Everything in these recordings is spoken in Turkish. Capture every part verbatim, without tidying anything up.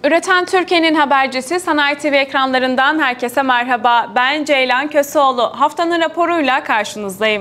Üreten Türkiye'nin habercisi Sanayi T V ekranlarından herkese merhaba. Ben Ceylan Köseoğlu. Haftanın raporuyla karşınızdayım.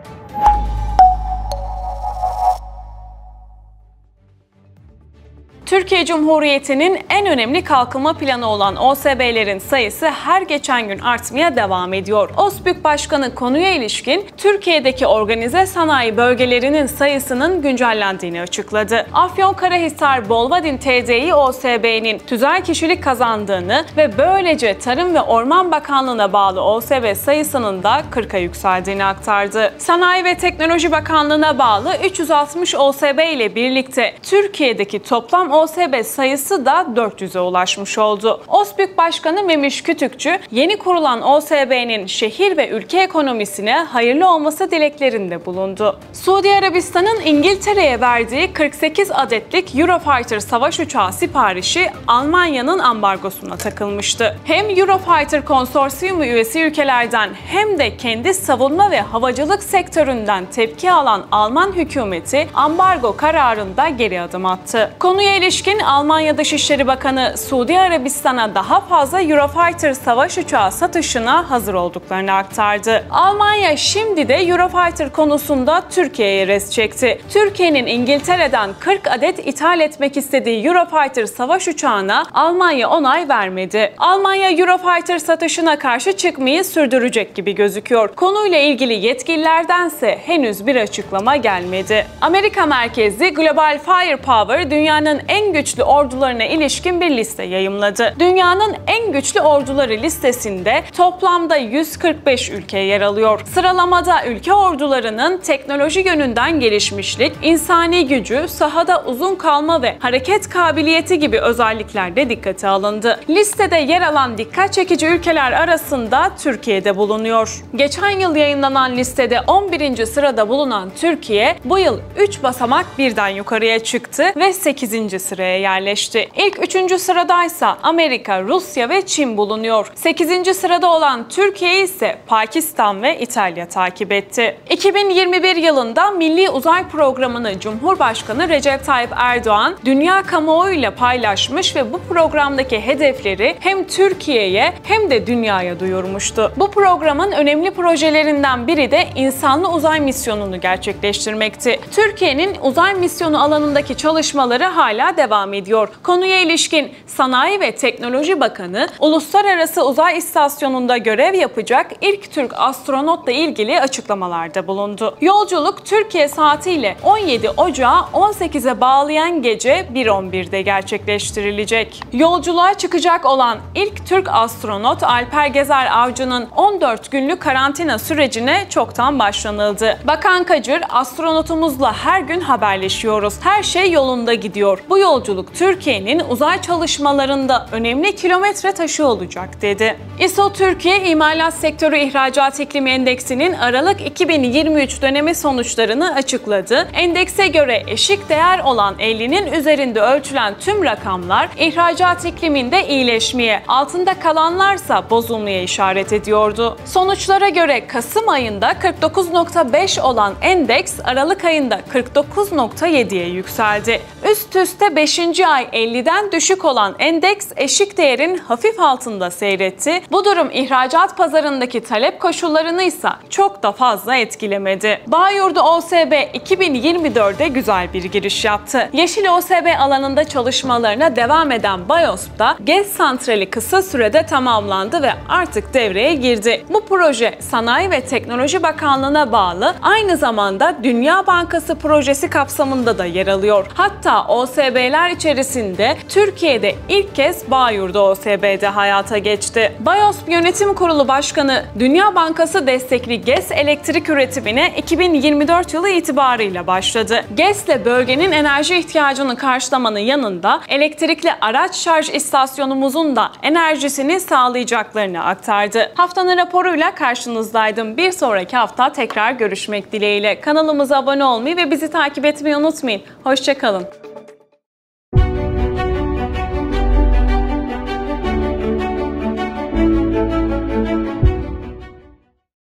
Türkiye Cumhuriyeti'nin en önemli kalkınma planı olan O S B'lerin sayısı her geçen gün artmaya devam ediyor. OSBÜK Başkanı konuya ilişkin Türkiye'deki organize sanayi bölgelerinin sayısının güncellendiğini açıkladı. Afyonkarahisar Bolvadin T D İ O S B'nin tüzel kişilik kazandığını ve böylece Tarım ve Orman Bakanlığı'na bağlı O S B sayısının da kırka yükseldiğini aktardı. Sanayi ve Teknoloji Bakanlığı'na bağlı üç yüz altmış O S B ile birlikte Türkiye'deki toplam O S B sayısı da dört yüze ulaşmış oldu. OSBÜK Başkanı Memiş Kütükçü, yeni kurulan O S B'nin şehir ve ülke ekonomisine hayırlı olması dileklerinde bulundu. Suudi Arabistan'ın İngiltere'ye verdiği kırk sekiz adetlik Eurofighter savaş uçağı siparişi Almanya'nın ambargosuna takılmıştı. Hem Eurofighter konsorsiyumu üyesi ülkelerden hem de kendi savunma ve havacılık sektöründen tepki alan Alman hükümeti ambargo kararında geri adım attı. Konuya ilişkin Almanya Dışişleri Bakanı Suudi Arabistan'a daha fazla Eurofighter savaş uçağı satışına hazır olduklarını aktardı. Almanya şimdi de Eurofighter konusunda Türkiye'ye res çekti. Türkiye'nin İngiltere'den kırk adet ithal etmek istediği Eurofighter savaş uçağına Almanya onay vermedi. Almanya Eurofighter satışına karşı çıkmayı sürdürecek gibi gözüküyor. Konuyla ilgili yetkililerdense henüz bir açıklama gelmedi. Amerika merkezli Global Firepower dünyanın en güçlü ordularına ilişkin bir liste yayımladı. Dünyanın en güçlü orduları listesinde toplamda yüz kırk beş ülke yer alıyor. Sıralamada ülke ordularının teknoloji yönünden gelişmişlik, insani gücü, sahada uzun kalma ve hareket kabiliyeti gibi özellikler de dikkate alındı. Listede yer alan dikkat çekici ülkeler arasında Türkiye'de bulunuyor. Geçen yıl yayınlanan listede on birinci sırada bulunan Türkiye bu yıl üç basamak birden yukarıya çıktı ve sekizinci sıraya yerleşti. İlk üçüncü sıradaysa Amerika, Rusya ve Çin bulunuyor. sekizinci sırada olan Türkiye ise Pakistan ve İtalya takip etti. iki bin yirmi bir yılında Milli Uzay Programı'nı Cumhurbaşkanı Recep Tayyip Erdoğan dünya kamuoyuyla paylaşmış ve bu programdaki hedefleri hem Türkiye'ye hem de dünyaya duyurmuştu. Bu programın önemli projelerinden biri de insanlı uzay misyonunu gerçekleştirmekti. Türkiye'nin uzay misyonu alanındaki çalışmaları hala devam ediyor. Konuya ilişkin Sanayi ve Teknoloji Bakanı, Uluslararası Uzay İstasyonu'nda görev yapacak ilk Türk astronotla ilgili açıklamalarda bulundu. Yolculuk Türkiye saatiyle on yedi Ocağı on sekize bağlayan gece bir on birde gerçekleştirilecek. Yolculuğa çıkacak olan ilk Türk astronot Alper Gezer Avcı'nın on dört günlük karantina sürecine çoktan başlanıldı. Bakan Kacır, astronotumuzla her gün haberleşiyoruz. Her şey yolunda gidiyor. Bu yolculuk Türkiye'nin uzay çalışmalarında önemli kilometre taşı olacak dedi. İ S O Türkiye İmalat Sektörü İhracat İklimi Endeksinin Aralık iki bin yirmi üç dönemi sonuçlarını açıkladı. Endekse göre eşik değer olan ellinin üzerinde ölçülen tüm rakamlar ihracat ikliminde iyileşmeye, altında kalanlarsa bozulmaya işaret ediyordu. Sonuçlara göre Kasım ayında kırk dokuz nokta beş olan endeks Aralık ayında kırk dokuz nokta yediye yükseldi. Üst üste beşinci ay elliden düşük olan endeks eşik değerin hafif altında seyretti. Bu durum ihracat pazarındaki talep koşullarını ise çok da fazla etkilemedi. Bağyurdu O S B iki bin yirmi dörde güzel bir giriş yaptı. Yeşil O S B alanında çalışmalarına devam eden BIOSP'ta GES santrali kısa sürede tamamlandı ve artık devreye girdi. Bu proje Sanayi ve Teknoloji Bakanlığı'na bağlı, aynı zamanda Dünya Bankası projesi kapsamında da yer alıyor. Hatta O S B'ler içerisinde Türkiye'de ilk kez Bağyurdu O S B'de hayata geçti. BIOSP Yönetim Kurulu Başkanı, Dünya Bankası destekli GES elektrik üretimine iki bin yirmi dört yılı itibarıyla başladı. GES ile bölgenin enerji ihtiyacını karşılamanın yanında elektrikli araç şarj istasyonumuzun da enerjisini sağlayacaklarını aktardı. Haftanın raporuyla karşınızdaydım. Bir sonraki hafta tekrar görüşmek dileğiyle. Kanalımıza abone olmayı ve bizi takip etmeyi unutmayın. Hoşça kalın.